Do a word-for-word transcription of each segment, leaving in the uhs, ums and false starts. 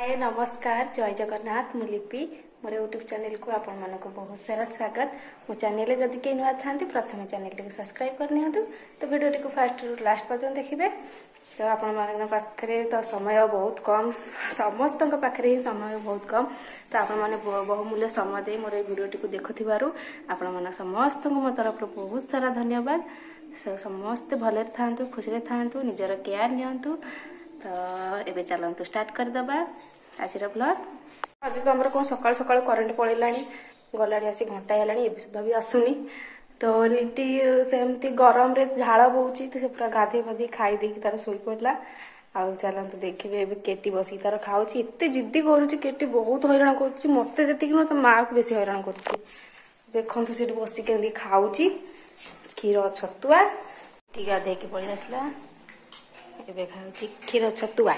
हाय नमस्कार जय जगन्नाथ मु लिपि मोर यूट्यूब चैनल को आपण मानक बहुत सारा स्वागत। मो चैनल जदि कहीं नुआ था प्रथम चैनल को सब्सक्राइब करनी तो वीडियो टी फास्ट लास्ट पर्यटन देखिए। तो आपण पाखे तो समय बहुत कम समस्त पाखे ही समय बहुत कम तो आपण मैंने बहुमूल्य समय दे मोर वीडियो टी देखुवर आपण मैंने समस्त मो तरफ बहुत सारा धन्यवाद। समस्ते भले था खुशी था निजर केयर नियंतु। तो एबे चलतु स्टार्ट करदबा आज ब्लॉग। आज तो आमर कौन सकाल सकाल करेन्ट पड़ेगा गला आसी घंटा है सुधा भी आसुनी। तो लिट्टी सेमती गरम रे झाड़ बोची तो से पूरा गाधे बधी खाई देकी तार शोई पड़ला। आउ चलतु देखिए एबे केटी बसी तार खाऊची एते जिद्दी करूची केटी बहुत हैरान करूची मते जति कि तो माँ को बेसी हैरान करूची। देखंतु सेठी बसी केंदी खाऊची क्षीर छतुआ टी गाधे के पड़ी आसला एबे खाऊची क्षीर छतुआ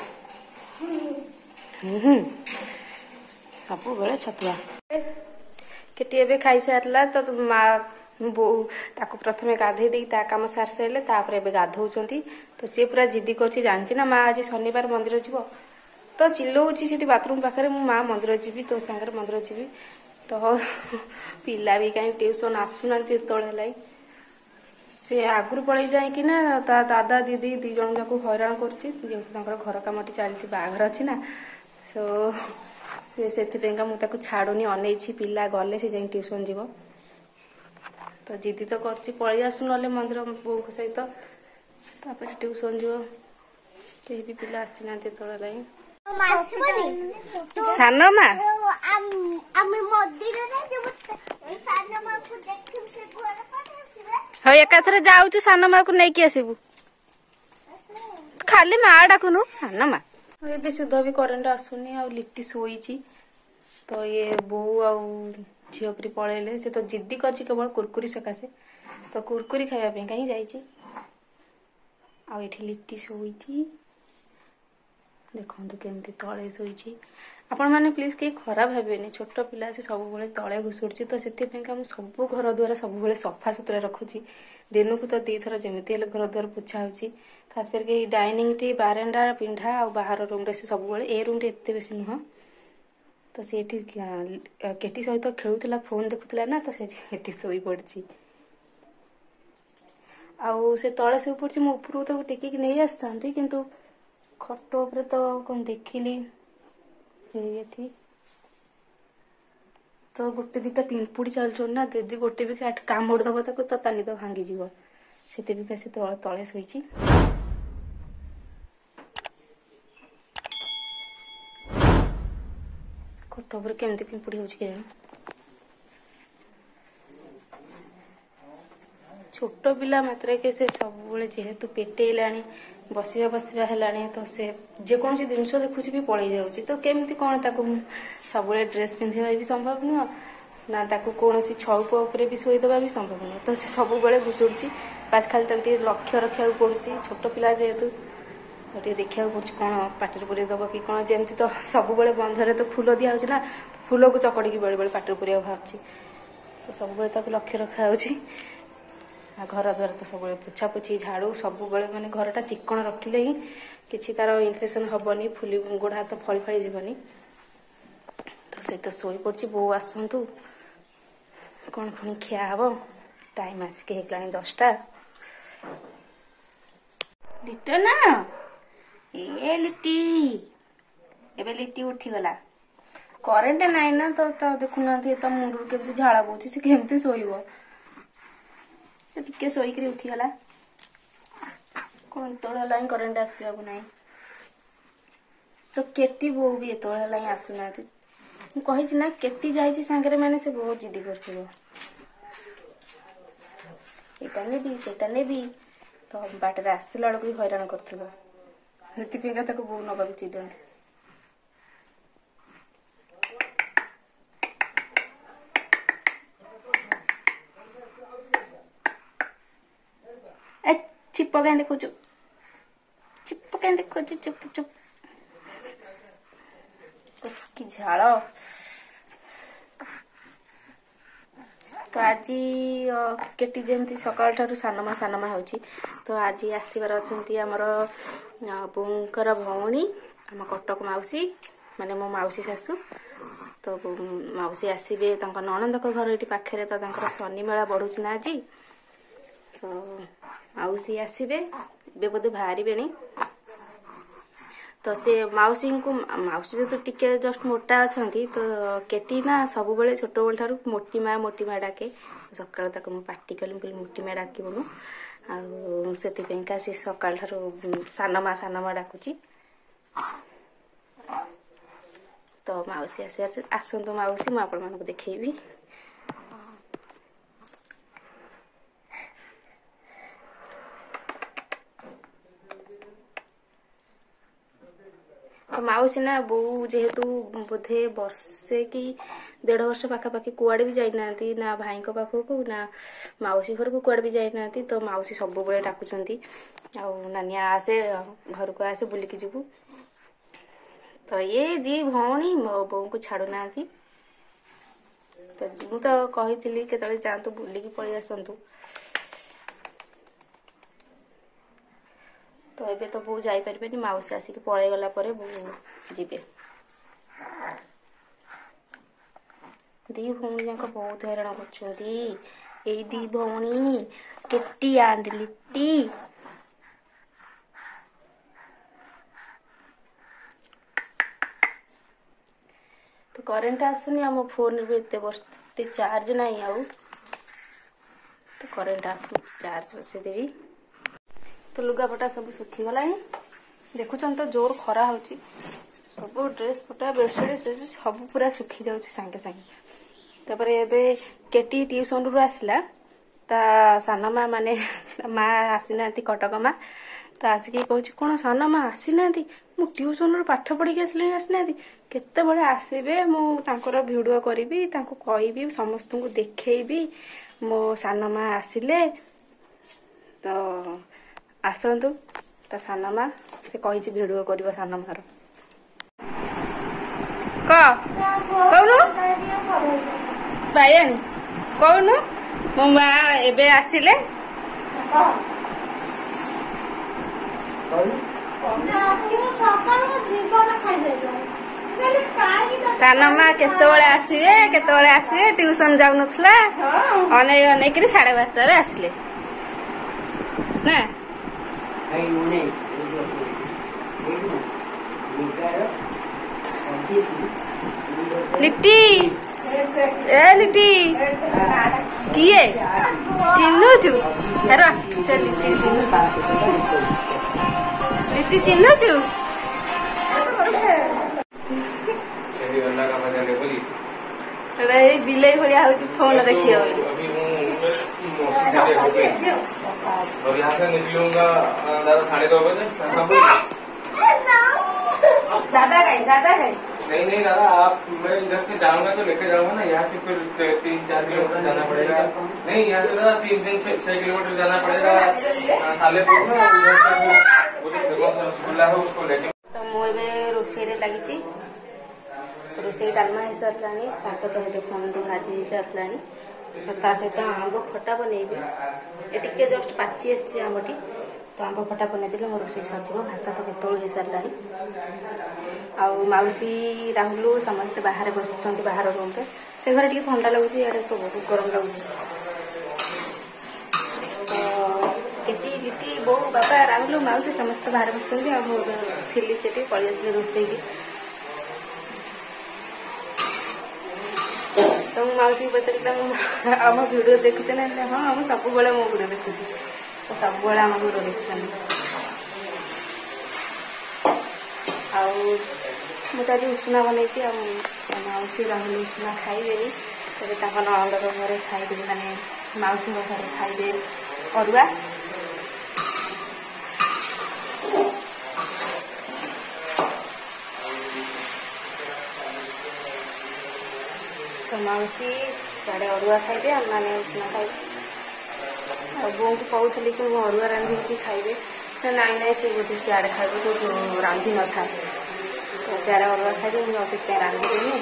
सब बेले छतुआ केटी एबे खाई सारला। तो माँ बो ताको प्रथमे गाधे दी ता काम सार सारे तापर एबे गाधौचंती। तो सी पूरा जिद्दी करछि जानछि ना माँ आज शनिवार मंदिर जीवो तो चिल्लौछि सेठी बाथरूम पाखरे मु माँ मंदिर जीवी तो संगे मंदिर जीवी। तो पिला भी कहीं ट्यूशन आसुनांती तळे से आगुरी पड़े जाए कि ना ता दादा दीदी दी जन जाक हैरान कर घर कम चलती बाहर अच्छी ना सो से से मुझे छाड़ूनी अनैछि पिला गले से जाए ट्यूशन जीव। तो जिद्दी तो कर पलि आसु ना मंदिर बो सहित तापर ट्यूशन जीव कहीं भी पिला आसना तले सान मा हाँ एकाथरे जाऊँ सान माँ को नहीं आसबू खाली माँ डाकुनु सान माँ। ए सुधा भी करेन्ट आसुनी आ लिट्टी शोई तो ये बो झील करी पलैले से तो जिद्दी कर केवल कुरकुरी सकाशे तो कुरकुरी खावाई कहीं जाइए आठी लिट्टी शोई देखो केमती तले शोई। आपण मैंने प्लीज कहीं खराब भावे छोट पिला से सब तले घुषुड़ी तो से सब घर द्वार सब सफा सुतरा रखुची दिन को तो दी थर जमी घर द्वार पोछा हो खास करके डाइनिंग टी बारंडा पिंढा और बाहर रूम रे से सब ए रूम रे एते बेसी नुह। तो से केटी सहित खेलुला फोन देखुला ना तो से शोई पड़ी आउ से तले शोई पड़ी मो उपरू तो टेकिक नहीं आसता किंतु खट उपर तो कौन देखिली ये तो गोटे दिटा पिंपुड़ी चलुन ना दीदी गोटे भी काम मोड़दब ताको तो ता निद भांगी जीव से भी से तले शोई। खट उपर केमती पिंपुड़ी हो छोट पिला मात्र के से सब जेहेतु पेटेला बसवा बसवा है तो से जेकोसी जिन देखुची भी पड़े जाऊँगी तो केमती कौन ताको सब ड्रेस पिंधा भी संभव नुह ना ताको कौन छौप उपर भी शोईदबा भी संभव नुह। तो से सब घुषुड़ी बास खाली तक लक्ष्य रखा पड़ी छोट पिला जेहेतु तो देखा पड़ी कौन पाटिर पूरे दब कि कौन जमी तो सब बंधरे तो फूल दिया ना फूल को चकड़ी बेले बेले पाटिर पूरा भावुँ तो सब लक्ष्य रखा घर द्वार तो सब पोछा पोछी झाड़ू सब माने घरटा चिकन रखिले ही किसी तार इन्फेक्शन हेनी फुली गोड़ हाथ फली फली जीवनी। तो से तो शोई पड़ी बो आसतु कौन पुणी खिया हम टाइम आसिक होगा दसटा लिट्टी ना ए लिट्टी एबे लिट्टी उठीगला करेन्ट नाई ना तो, तो देखुना तो मुंडू केमती झाड़ा बोची से केमती शोइब टिके शोक उठीगला कौन तला करेन्ट आसवा ना तो केटी बो भी एतला आसुना कही ना केटी जाइए सांगे मैंने से बहुत जिद्दी कर सेटा नेबी तो बाटर आसला बेलू भी हैरान कर बो नवा चिड़ती। चिप कहीं देखुचु चिप कहीं देखुचु चुप चुप कि झाड़। तो आज केटी जमी सकाल ठारू सानमा सानमा हो तो आज आसबार अच्छा आमर बोकर भौणी आम कटक मौसी माने मो माउसी सासू तो माउसी आसबे ननंद घर ये पाखे तो शनि मेला बढ़ुची ना आज तो माउसी आसबे बे बोधे बाहर तो से माउसी को माउसी जो तो टिके जस्ट मोटा अच्छा तो केटी ना सब बेले छोट बेल ठार मोटी माँ मोटी माँ डाके सकाल तक मुझे पार्टी कली कहली मोटी माँ डाकबुनु आका सी सकाल ठार सान माँ सान माँ डाकुची तो माउसी आसबार आसतु माउसी मुझे आपण मानक देखी तो माउसी ना बो जेहेतु बोधे वर्षे कि डेढ़ वर्ष पाखापाखि कुआड़े भी जाना ना भाई पाखक ना माउसी घर को कुआड़े भी जाना तो माउसी सब बेले डाकुंट नानी आसे घर को आसे बुलिकी जीवु तो ये दी भौणी मो बो को छाड़ू ना तो मु तो कही के जातु बुलिकी पलि आसतु तो एबे तो बो जाई परिबेनी माउसी आसिक पळै गला परे बो जीवे दी भौणी जाक बहुत हैरान करछुंती ए दी भौणी केटी एंड लिट्टी तो करेंट आसुनी आम फोन भी एत वर्ष चार्ज नहीं आउ तो करेंट आसु चार्ज बसई देवी तो लुगापटा सब सुखीगला देखुन तो जोर खरा हो सब ड्रेस पटा बेडसीट सब पूरा सुखी जाऊँ सांगे सांगे तापर एबे केटी ट्यूशन रु आसला ता सान माँ माने माँ आसी ना कटक माँ तो आसिक कह कौन सान माँ आसी ना मु ट्यूशन रु पाठ पढ़ी आसले आसी ना केते बड़े आसबे मुझे भिडियो करी कहबी समस्त को देखी मो सान माँ आसिले तो आसतु ता सान माँ से कही भिडियो कर सान मार कौन बायन कौन मो माँ एबे आसिले सान माँ केतबेले आसबे केतबेले आसबे ट्यूशन जाऊ नथला अनै अनै करी साढ़े बारटा रे आसिले ना लिट्टी ए लिट्टी किए चिन्हुचु हेर से लिट्टी चिन्हुचु लिट्टी चिन्हुचु बिलई भाया हूँ फोन देखिए और यहाँ से निकलूंगा दादा साढ़े दो बजे दादा गए दादा गए नहीं नहीं दादा आप मैं इधर से जाऊंगा तो लेके जाऊंगा ना यहाँ से फिर तीन चार किलोमीटर जाना पड़ेगा नहीं यहाँ से दादा तीन तीन छह छह किलोमीटर जाना पड़ेगा सालेपुर में उधर से वो जो फेमस रसगुल्ला है उसको लेके तो मुझे रोषे लगी रोषे डालमा हो सारानी शाग तो देखते भाजी हो सारा ता सहित आंब खटा बनैबी ये जस्ट पाची आसी आंबटी तो आंब खटा बनईदे मो रोषे सर भात तो केत हो सारा आउसी राहुल समस्ते बाहर बस बाहर रूम पे से घर टे ठंडा लगुच इे तो बहुत गरम लगुच तो केटी दीदी बो बाबा राहुल माउसी समस्ते बाहर बस थिली से पलि आसली रोषे तो माउसी पचार आम भिडियो देखुचे ना हाँ हम सब बड़े मो भिडियो देखुची तो सब बड़े आम भिडियो देखुन मुझे आज उसना बनई माउसी राहुल उसना खाइबे तेरे ननद घर खाइबे माने माउसी घर खाइबे अरुआ तो माउसी साढ़े अरुआ खाइबे आम मैंने उसना खाइबे बो को कहूली कि मुझे अरुआ रांधि खाइबे ना ना सी बोधे सियाड़े खाइबे तो रांधि न था तो सियाड़े अरुआ खाइबे मुझे से रांधिदेनी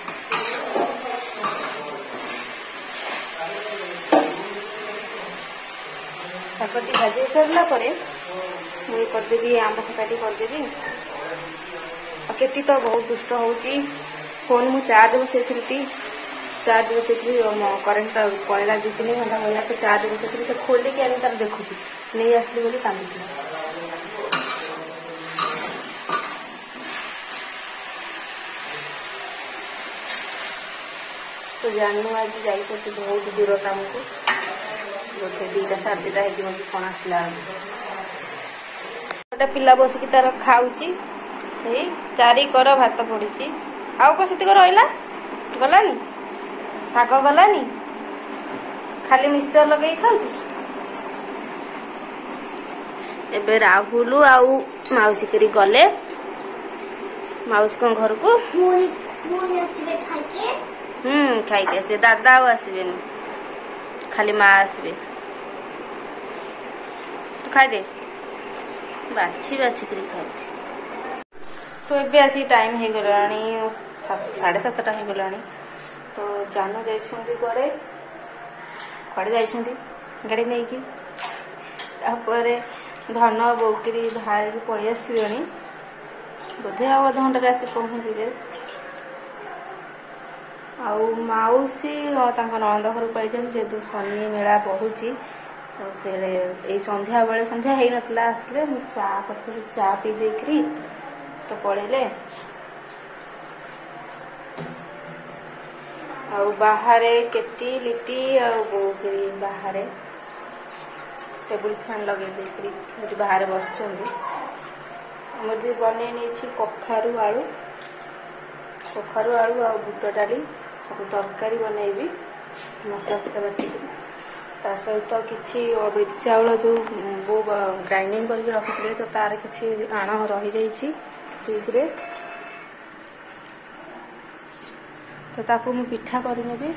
शागटी भाजी सारा मुझे करदेवी आंब खटाटी करदेवी केटी तो बहुत दुष्ट होची फोन मु चार्ज बसैथि चार्ज बसैथि करेन्ट पड़ेगा दु तीन घंटा गला तो चार्ज बसैथि से खोलिकी आनी तार देखुची नहीं आसली बोली कांदी तो जानू आज जाई बहुत दूर काम को गोटे दुईटा साढ़े दुईटा है कौन आसला गोटे पिला बसिकी तार खाऊची चारि कर भात पड़ी आउ कौन से रहा गलानी शाग गलानी खाली मिक्सचर लगे खाऊ एबे राहुल आउ माउसी करी गले माउसी को घर को हम्म खाई आसबे दादा आउ आसबे खाली माँ आसबे तू खाई दे बाछी बाछी करी खाऊ तो एबे आसी टाइम हो गलानी साढ़े सातटा हो गलानी तो जानू जाइछुंदी गड़े कड़े जाइछुंदी गाड़ी नहीं की तापरे धन बोकरी बाहर पलि आसबे बोधे आ अध घंटे आसी पहुँचे आउ माउसी नंद घर पलि जेहेतु शनि मेला बढ़ुची तो से संध्या बेले संध्या हो नाला आसले चा कर चा पी देकरी तो पड़े आउ बाहर केटी लिटी बोकरी बाहर टेबुल फैन लगे बाहर बस बन कखारू आलू कखारू आलू आ बुट डाली सब तरकारी बनैबी मसला मसला बाटिकी ता सहित किसी बिरि चाउल जो बो ग्राइंडिंग करके रखी तो तार किसी आण रही जाइए फ्रिज रे तो ताकू मु पिठा करनेबी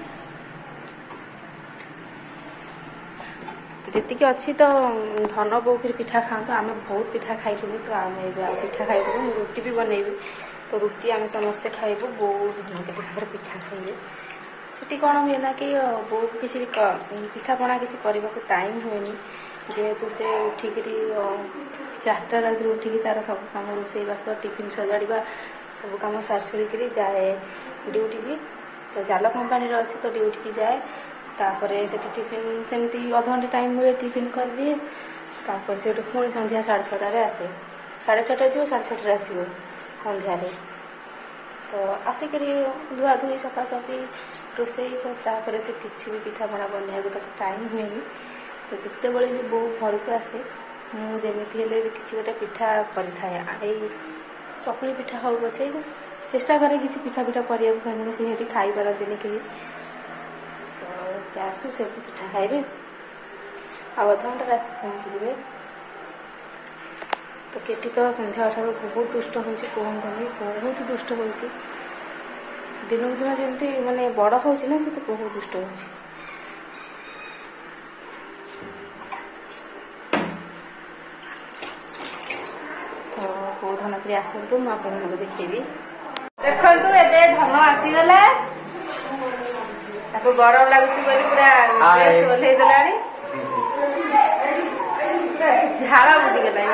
जी अच्छी तो धन बोकरी पिठा खाते आम बहुत पिठा खाइलुनी तो आम पिठा खाइबू रुटी भी बनैबी तो रुटी आम समस्ते खाइबू बो धन के पिठा खाइबे सीटी कौन हुए ना कि बो किसी पिठा पणा किसी करने को टाइम हुए जेहेतु से उठिकी चार्टा रात उठिकी तार सब कम रोसे बास टिफिन सजाड़ा सब कम सारी सुरी जाए ड्यूटी की तो जाल कंपानी अच्छी तो ड्यूटी की जाए तापर से टिफिन सेमती अध घंटे टाइम मिले टिफिन कर दिए तापर से पुणी संध्या साढ़े छटार आसे साढ़े छटा जो साढ़े छटार आसो संध्यारे तो आसिक धुआ धुई सफासफी रोसे तो तापर से किसी भी पिठापणा बनने को टाइम हुए तो जिते बड़े बो घर को आसे मुझे किसी गोटे पिठा कर चकुली पिठा हो पचे चेष्टा करे किसी पिठा पिठा करने से खाई पारती कहीं तो से आसू से पिठा खाइबे आ अध घंटे आस पहुँची तो केटी तो संध्या ठार बहुत दुष्ट हो कहते बहुत दुष्ट हो दिन दिन जमी माने बड़ हो ना से तो बहुत दुष्ट हो धन कर आसतु मुझे देखेबी देखु ए धन आसीगला गरम लगुच पूरा ओल्है देलानी झाड़ा बुड़ीगला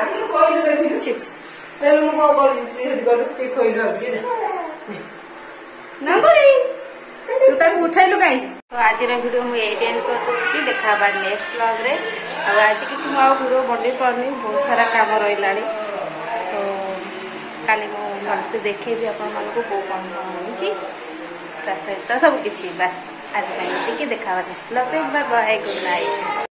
तू ताक उठेलु कहीं तो आज वीडियो मुझे एंड कर दूसरी देखा नेक्स्ट ब्लॉग रे आज किसी वीडियो बन पारनी बहुत सारा काम रहा तो काली मुझे भलसे देखेबी आपण मानक कौ कौन होती सहित सब किसी बस आज देखा नेक्स्ट ब्लॉग रे बाय बाय गुड नाइट।